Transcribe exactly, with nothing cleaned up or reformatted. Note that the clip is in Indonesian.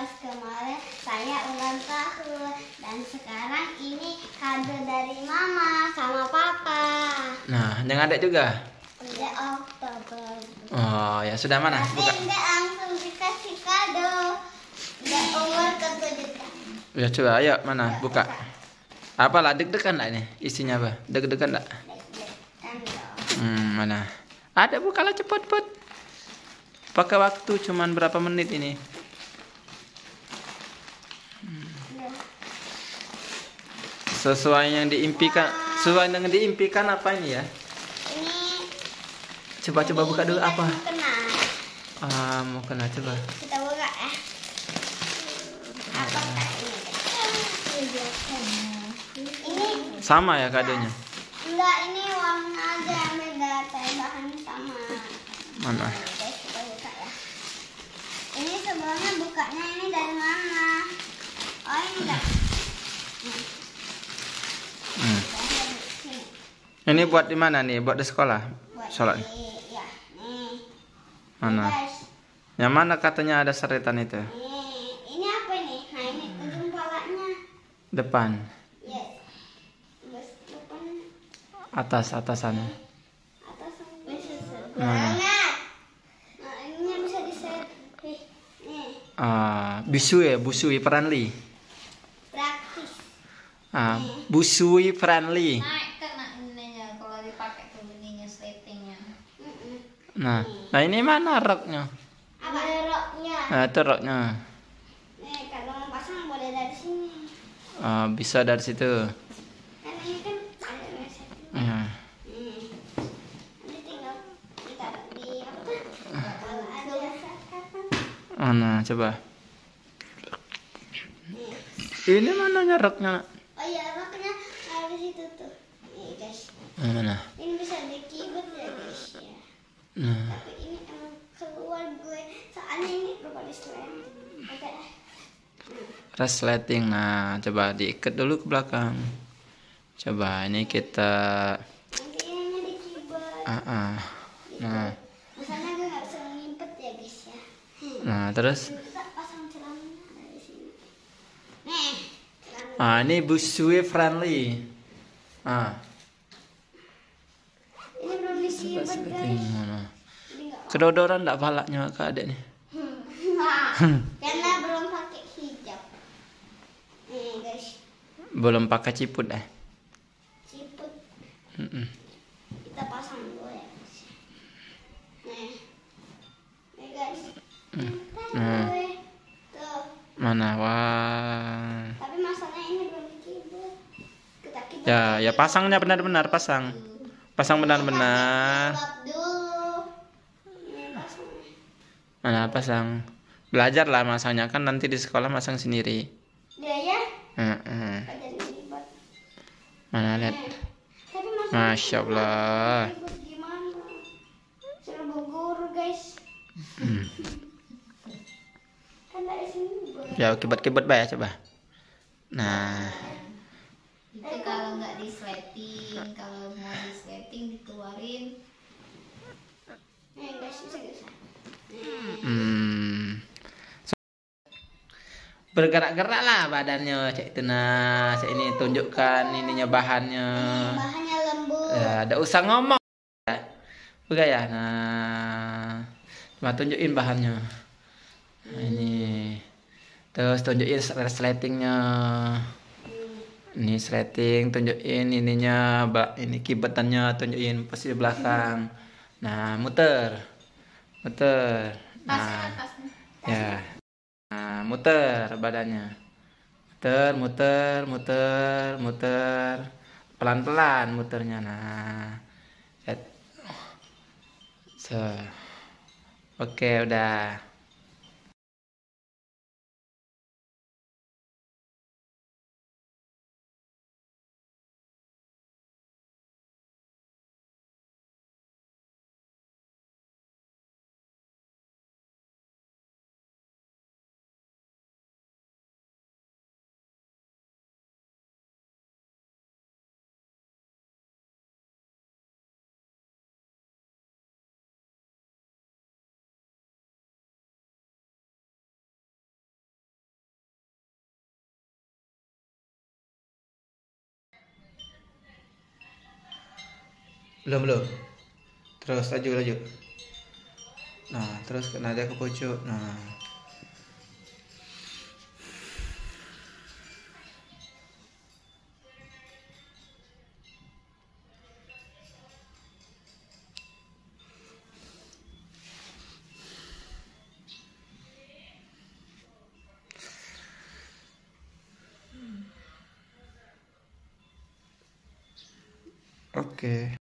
Pas kemarin saya ulang tahun dan sekarang ini kado dari mama sama papa. Nah, yang adik juga? Udah Oktober. Oh, ya sudah mana? Tapi Buka. enggak langsung dikasih kado. Udah umur ketujuh tahun. Ya coba, ayo mana? Buka. Apalah deg-degan enggak ini? Isinya apa? Deg-degan enggak? Deg-degan dong. Hmm, mana? Ada, bukalah cepet, cepet. Pakai waktu cuman berapa menit ini? Sesuai yang diimpikan, sesuai dengan diimpikan apa ini ya? Ini Coba-coba buka dulu apa? kena. Ah, mau kena coba. Kita buka ya. Apakah ini? Ini Sama ya kadonya? enggak, ini warna aja yang beda, tapi bahannya sama. Mana? Guys, kita buka ya. Ini sebelumnya bukanya ini dari mana? Oh, ini enggak. Hmm. Ini buat di mana nih? Buat di sekolah? Buat Sholat. di- ya, nih. Mana? Guys, Yang mana katanya ada seretan itu? nih. Ini apa nih? Nah, ini ujung palanya. Depan, Yes. Terus depan atas, atasannya. atas sampai sebelah. Mana? Nah, ini yang bisa diset. Nih, nih. Ah, busui, busui friendly. Praktis. Ah, busui friendly. Naik kena ininya kalau dipakai tuh ininya sletingnya. Mm-mm. Nah, nah ini mana roknya? Apa roknya? Nah, itu roknya. Nih, kalau mau pasang boleh dari sini. Ah, bisa dari situ. Kan ini kan ada resetnya. Ya. Nih. Nanti tinggal ditaruh di apa tuh? Kalau ada reset-resetan. Mana? Coba. Nih. Ini mananya roknya? Oh iya, roknya ada di situ tuh. Nih, guys. Nah, mana? Ini bisa di keyboard ya, guys ya. Nah, Tapi ini emang keluar gue. Soalnya ini lupa di slam. Oke. resleting. Nah, coba diikat dulu ke belakang. Coba ini kita. Nanti ini di keyboard. Ah, ah. Nah, Misalnya gue nggak bisa ngimpet ya, guys ya. nah terus. Kita pasang celananya dari sini. Nih. celana. Ah, ini busui friendly. Ah, Ini belum di keyboard, resleting guys. mana? Jadi nggak Kedodoran enggak palaknya ke adek nih? Nah, karena belum pakai hijab. Nih, guys. Belum pakai ciput eh. Ciput Mm-mm. kita pasang dulu ya, guys. Nih. Nih, guys. Hmm. Ntar Nah. gue. Tuh. Mana? Wah. Tapi masalahnya ini belum di keyboard. Kita kita Ya, ya pasangnya benar-benar pasang. Pasang benar-benar. Lap dulu. Ini pasangnya. Mana pasang? Belajar lah masangnya kan nanti di sekolah masang sendiri. Dia ya. Heeh. Ada di keyboard. Mana lihat? Nih. Tapi masalahnya Masya Allah. keyboard gimana? Serba guru, guys. Hmm. Kan dari sini boleh. Ya kibet-kibet bae coba. Nah, Itu kalau nggak di sleting, kalau mau di sleting dikeluarin. Nih, guys, bisa guys. hmm. Bergerak-gerak lah badannya, cek itu nah, cek ini tunjukkan ininya bahannya. Bahannya lembut. Ya, ada usah ngomong. Ya. Buka ya. Nah, cuma tunjukin bahannya. Nah, ini. Terus tunjukin resletingnya. Ini sleting, tunjukin ininya, mbak. Ini kibetannya, tunjukin posisi belakang. Nah, muter, muter. Tas Nah, atasnya. ya. Nah, muter badannya. Muter, muter, muter, muter. Pelan-pelan muternya. Nah. Set. So. Oke, udah. Belum, belum. Terus laju, laju. Nah, terus ke nada ke pojok. Nah. Oke.